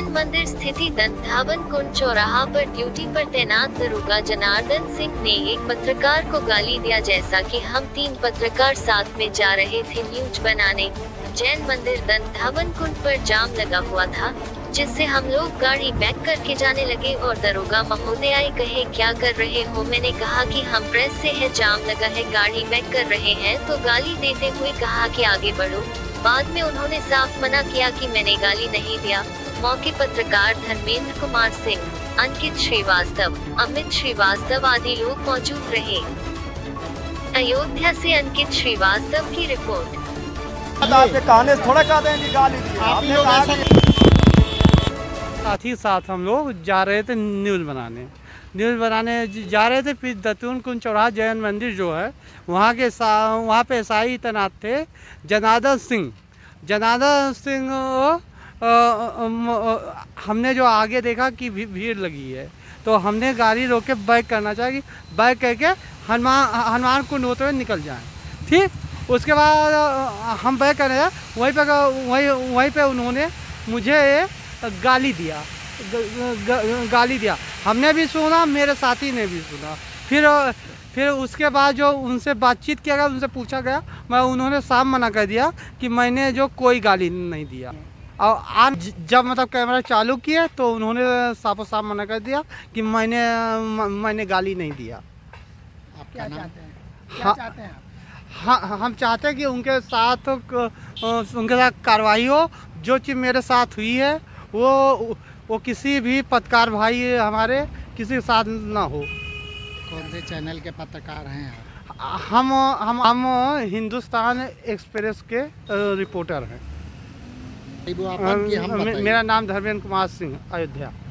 मंदिर स्थिति दंतावन कुंड चौराहा पर ड्यूटी पर तैनात दरोगा जनार्दन सिंह ने एक पत्रकार को गाली दिया। जैसा कि हम 3 पत्रकार साथ में जा रहे थे न्यूज बनाने। जैन मंदिर दंतावन कुंड पर जाम लगा हुआ था, जिससे हम लोग गाड़ी बैक करके जाने लगे और दरोगा महोदय कहे क्या कर रहे हो। मैंने कहा कि हम प्रेस से है, जाम लगा है, गाड़ी बैक कर रहे हैं। तो गाली देते हुए कहा कि आगे बढ़ो। बाद में उन्होंने साफ मना किया कि मैंने गाली नहीं दिया। मौके पत्रकार धर्मेंद्र कुमार सिंह, अंकित श्रीवास्तव, अमित श्रीवास्तव आदि लोग मौजूद रहे। अयोध्या से अंकित श्रीवास्तव की रिपोर्ट। आपके कहने से थोड़ा कह दें कि गाली दी आपने कहा कि साथ ही साथ हम लोग जा रहे थे न्यूज़ बनाने जा रहे थे। फिर दत्तून कुंड चौराहा जैन मंदिर जो है वहाँ पे एसआई तैनात थे जनार्दन सिंह। हमने जो आगे देखा कि भीड़ लगी है, तो हमने गाड़ी रोक के बैक करना चाहिए, बैक करके हनुमान कुंड होते हुए निकल जाएं। ठीक, उसके बाद हम बैक कर रहे हैं, वहीं पे उन्होंने मुझे गाली दिया। हमने भी सुना, मेरे साथी ने भी सुना। फिर उसके बाद जो उनसे बातचीत किया गया, उनसे पूछा गया, उन्होंने साफ मना कर दिया कि मैंने जो कोई गाली नहीं दिया। और आज जब मतलब कैमरा चालू किया तो उन्होंने साफ मना कर दिया कि मैंने गाली नहीं दिया। आप क्या चाहते हैं? क्या चाहते हैं? हाँ, हम चाहते हैं कि उनके साथ कार्रवाई हो। जो चीज़ मेरे साथ हुई है वो किसी भी पत्रकार भाई हमारे किसी के साथ ना हो। कौन से चैनल के पत्रकार हैं आप? हम हिंदुस्तान एक्सप्रेस के रिपोर्टर हैं। मेरा नाम धर्मेंद्र कुमार सिंह, अयोध्या।